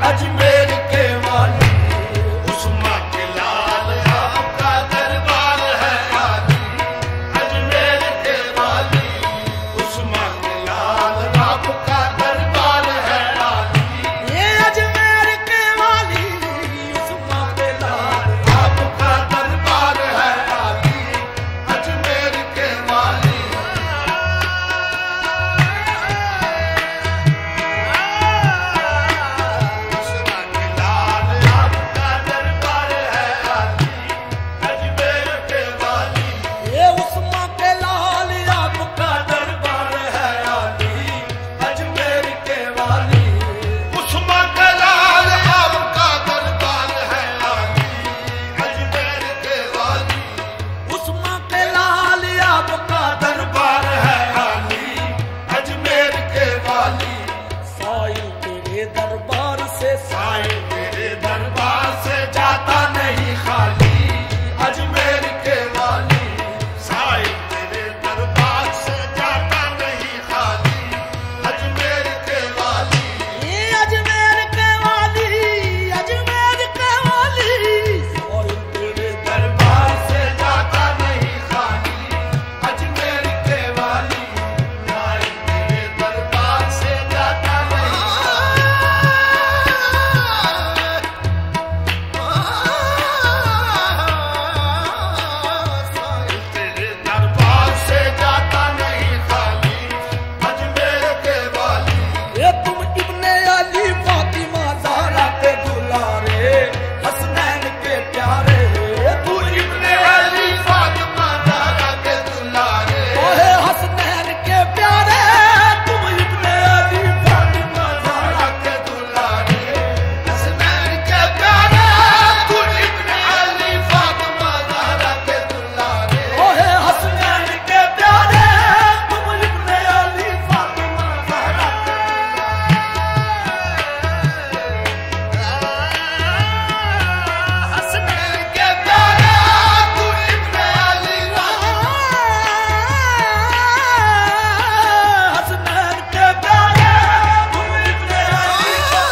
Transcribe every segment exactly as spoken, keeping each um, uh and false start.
अजमेर के वाली, उस्मान के लाल आपका दरबार है आली। अजमेर के वाली, उस्मान के लाल आपका दरबार है आली। ये अजमेर के वाली, उस्मान के लाल आपका दरबार है आली। अजमेर के वाली, उस्मान के लाल आपका दरबार है आली। अजमेर के वाली, ये उस्मान के लाल आपका दरबार है आली। अजमेर के वाली, उस्मान के लाल आपका दरबार है आली। अजमेर के वाली, उस्मान के लाल आपका दरबार है आली। अजमेर के वाली, साईं तेरे दरबार से साईं तेरे दरबार से जाता नहीं खाली। अजमेर के वाली, साईं तेरे दरबार से जाता नहीं खाली। अजमेर के वाली, ये अजमेर के वाली, अजमेर के वाली, साईं तेरे दरबार से जाता नहीं खाली। अजमेर के वाली, साईं तेरे दरबार से जाता नहीं तेरे दरबार से जाता नहीं खाली। अजमेर के वाली, ये तुम इब्ने अली फातिमा ज़हरा के दुलारे, हसनैन के प्यारे, तू इब्ने अली फातिमा ज़हरा के दुलारे। ओहे हसनैन के प्यारे, तुम इब्ने अली फातिमा ज़हरा के दुलारे, हसनैन के प्यारे, तू इब्ने अली फातिमा ज़हरा के दुलारे। ओहे हसनैन के प्यारे, तुम इब्ने अली फातिमा ज़हरा के हसनैन के प्यारे, तू इब्ने अली हसनैन के प्यारे, तुम इब्ने अली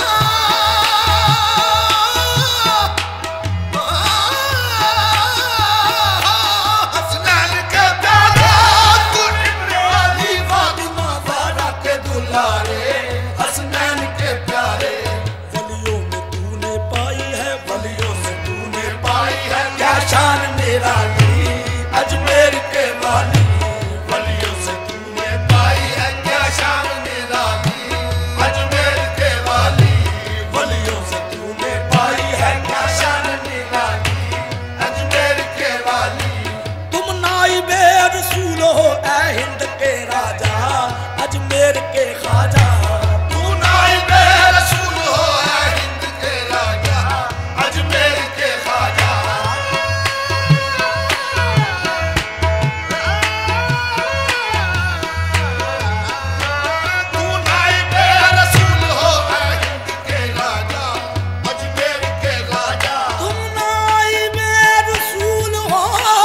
हसनैन के प्यारे, तू इब्ने अली फातिमा ज़हरा के दुलारे। हसनैन के प्यारे, वलियों में तूने पाई है, वलियों से तूने पाई है क्या शान निराली। अजमेर के वाली, वलियों से तूने पाई है क्या शान निराली। अजमेर के वाली, वलियों से तूने पाई है क्या शान निराली। अजमेर के वाली, तुम नाइबे रसूल हो ए हिंद के राजा, अजमेर के ख्वाजा। तू नाइबे रसूल हो ऐ हिंद के राजा। अजमेर के ख्वाजा, तू नाइबे रसूल हो ऐ हिंद के राजा। अजमेर के राजा, तुम नाइबे रसूल हो,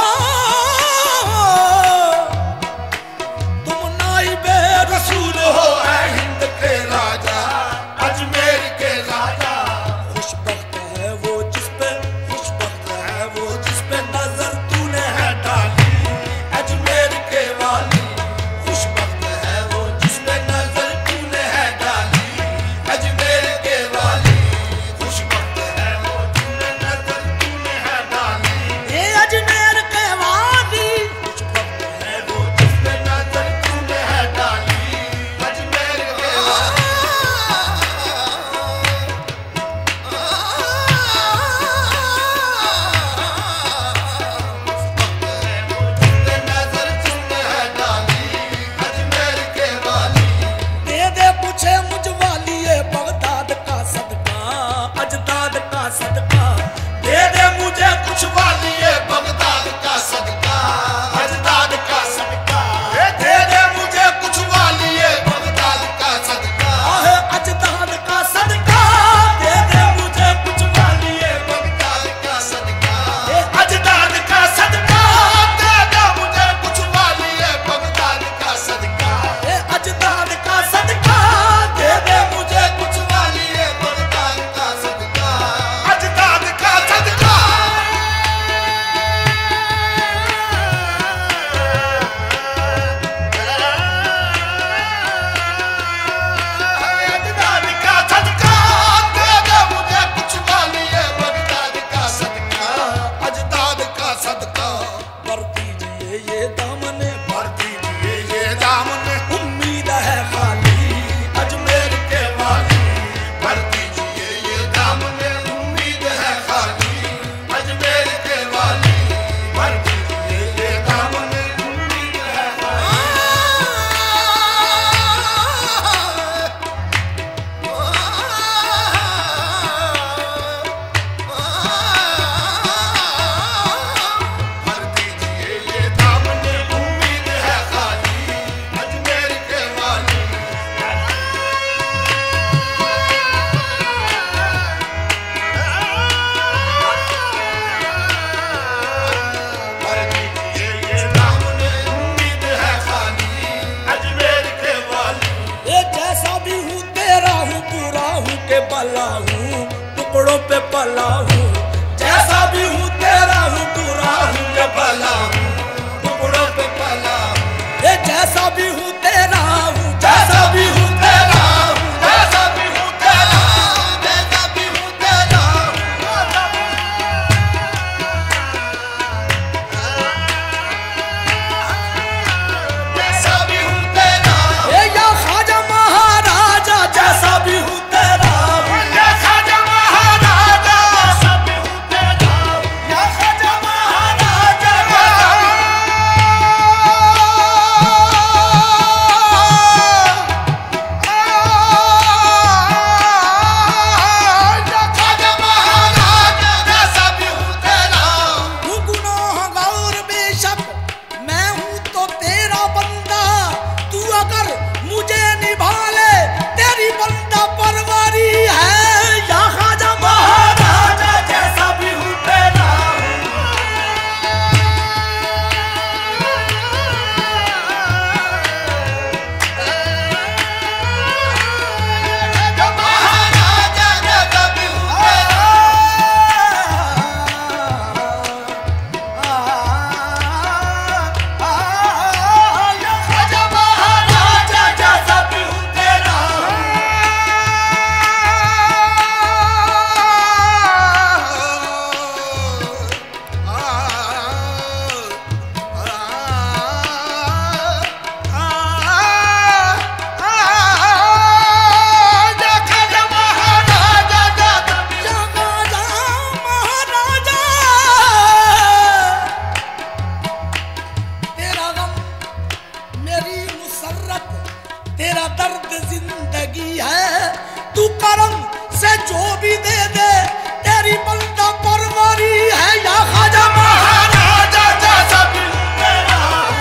तुम नाइबे रसूल हो ऐ हिंद के राजा। अजमेर के राजा, खुशबख्त है वो जिस पे, खुशबख्त है वो जिस पे नजर तूने है डाली। अजमेर के वाली, खुशबख्त है वो जिसमें नजर तूने है डाली। अजमेर के वाली, खुशबख्त है वो जिसमें नजर तूने है डाली। ये अजमेर के वाली, खुशबख्त है वो जिसमें नजर तूने है डाली। अजमेर के वाली, हूँ, टुकड़ों पे पला हूँ। जैसा भी हूँ तेरा हूँ, बुरा हूँ या भला हूँ, टुकड़ों पे पला हूँ। ये जैसा भी हूँ तेरा हूँ, जैसा भी हूँ तेरा हूँ, जैसा भी हूँ तेरा हूँ, जैसा भी हूँ तेरा हूँ, जैसा भी हूँ तेरा हूँ। ये या ख्वाजा महाराजा जैसा भी हूँ तेरा हूँ, या ख्वाजा महाराजा जैसा भी हूँ तेरा हूँ, या ख्वाजा महाराजा जैसा भी हूँ। हूँ गुनाहगार बेशक, मैं हूँ तो तेरा बंदा, तू अगर मुझे निभा ले तेरी बंदा परवारी है। या ख्वाजा महाराजा जैसा भी हूँ तेरा हूँ, महाराजा जैसा भी हूँ तेरा या ख्वाजा महाराजा जैसा भी हूँ तेरा तेरा गम मेरी मुसर्रत, तेरा दर्द जिंदगी है। तू करम से जो भी दे दे तेरी बंदा परवारी है। या ख्वाजा महाराजा जैसा भी हूँ तेरा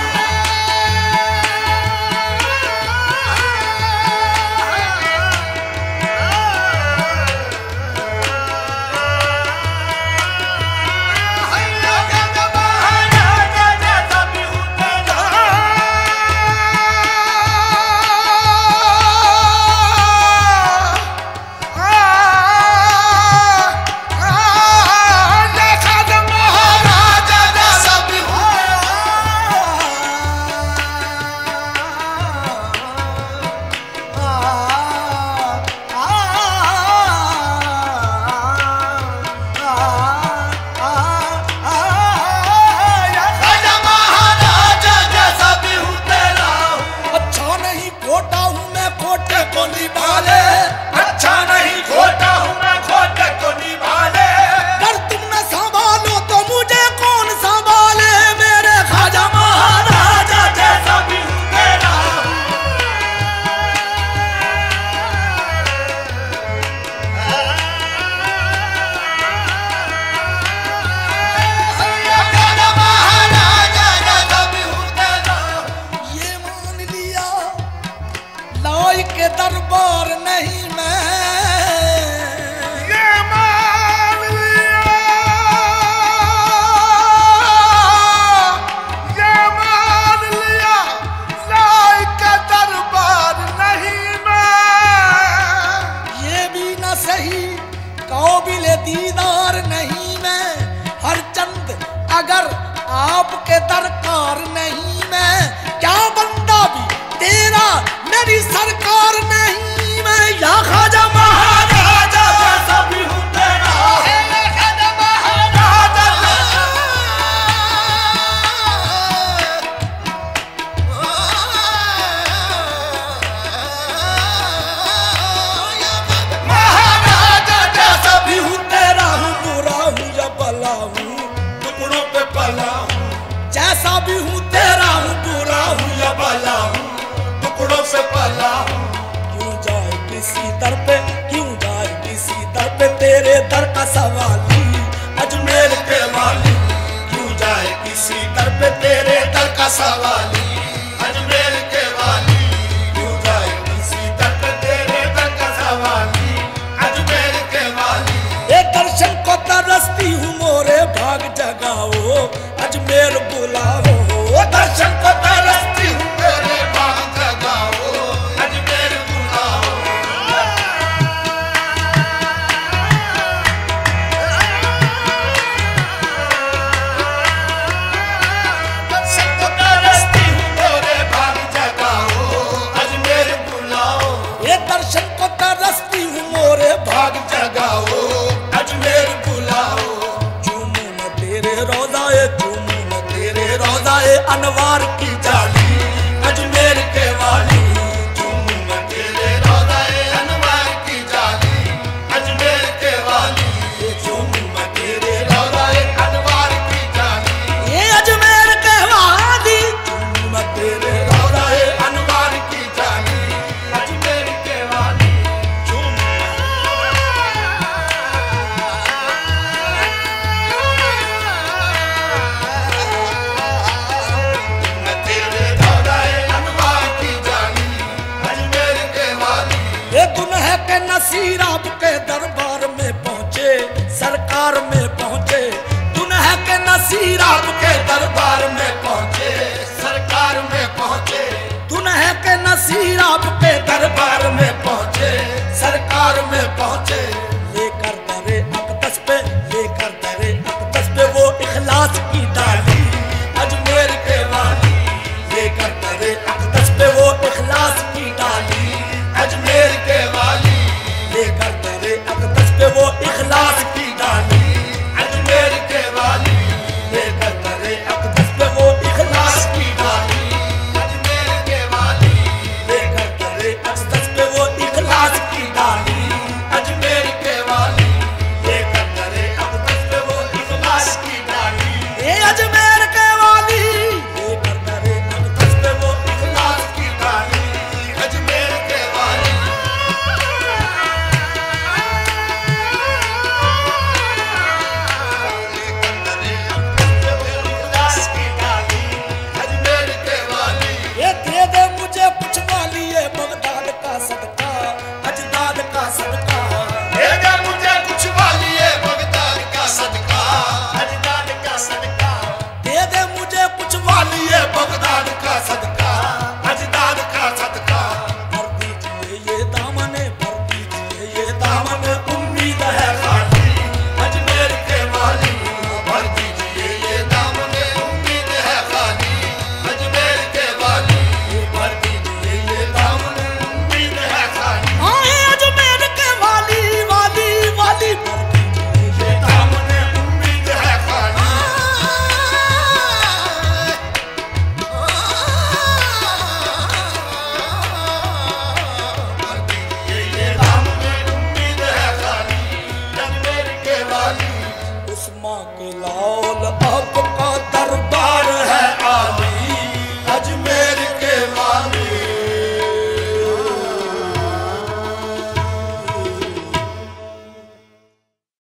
अच्छा नहीं खोटा हूँ मैं खोटे को निभा ले, अच्छा नहीं खोटा हूँ मैं खोटे को निभा ले। अगर तुम न संभालो तो मुझे कौन संभाले, मेरे ख्वाजा महाराजा जैसा भी हूँ तेरा हूँ। ख्वाजा महाराजा जैसा भी हूँ तेरा हूँ। ये मान लिया लाल के दरबार नहीं मैं, ये मान लिया, ये मान लिया लाल के दरबार नहीं मैं। ये भी न सही काबिल दीदार नहीं मैं, हर चंद अगर आपके दरकार नहीं मैं। क्या बंदा भी तेरा मेरी सरकार नहीं मैं। या ख्वाजा महाराजा जैसा भी हूँ तेरा, ख्वाजा महाराजा महाराजा जैसा भी हूँ तेरा हूँ, बुरा हूँ या भला हूँ, टुकड़ों पे पला हूँ। जैसा भी हूँ तेरा हूँ, बुरा हूँ या भला हूँ, टुकड़ों से पला हूँ। क्यों जाए किसी दर पे, क्यों जाए किसी दर पे तेरे दर का सवाली, अजमेर के वाली। क्यों जाए किसी दर पे तेरे दर का सवाली, अजमेर के वाली। क्यों जाए किसी दर पे तेरे दर का सवाली, अजमेर के वाली। ये दर्शन को तरसती हूँ मोरे भाग जगाओ, अजमेर बुलाओ। दर्शन को तरसती हूँ मेरे भाग जगाओ, अजमेर बुलाओ। अनवार